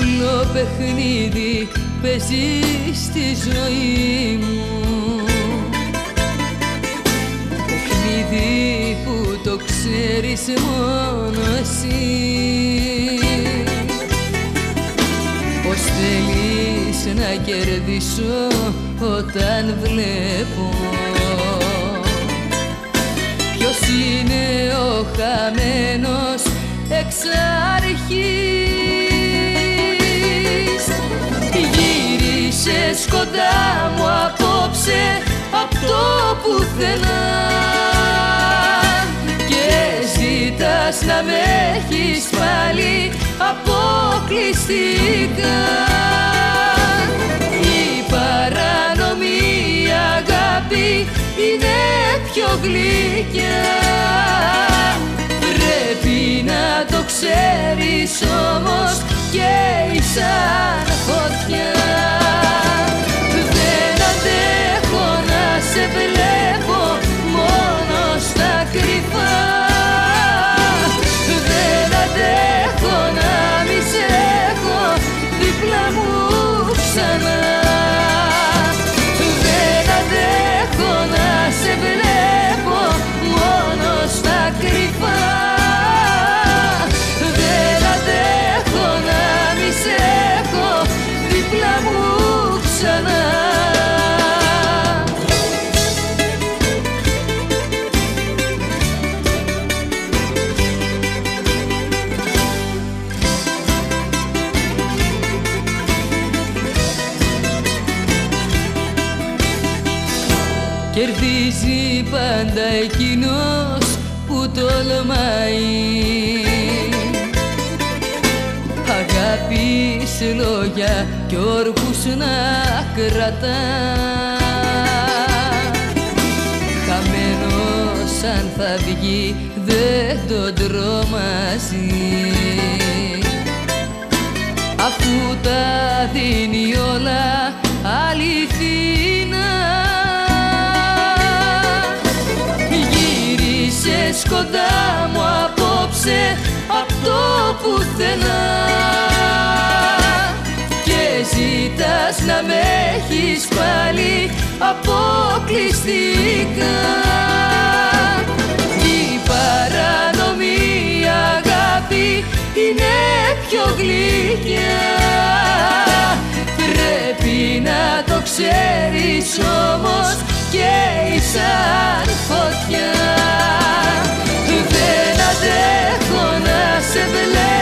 απλό παιχνίδι παίζει στη ζωή μου, παιχνίδι που το ξέρεις μόνο εσύ. Πως θέλεις να κερδίσω όταν βλέπω ποιος είναι ο χαμένος εξ αρχής. Γύρισες κοντά μου απόψε απ' το πουθενά και ζητάς να με έχεις πάλι αποκλειστικά. Η παρανομή αγάπη είναι πιο γλυκιά, πρέπει να το ξέρεις όμως και σαν φωτιά. Δεν αντέχω να σε βλέπω μόνο στα κρυφά, δεν αντέχω να μη σε έχω δίπλα μου ξανά, δεν αντέχω να σε βλέπω μόνο στα κρυφά, δεν αντέχω να μη σε έχω δίπλα μου ξανά. Κερδίζει πάντα εκείνος που τολμάει, αγάπης λόγια κι όρκους να κρατά. Χαμένος αν θα βγει δεν τον τρομάζει, αφού τα δίνει όλα αληθινά. Γύρισες κοντά μου απόψε απ' το πουθενά και ζητάς να με έχεις πάλι αποκλειστικά. Η παρανομή αγάπη είναι πιο γλυκιά, πρέπει να το ξέρεις όμως και σαν φωτιά. Δεν αντέχω να σε βλέπω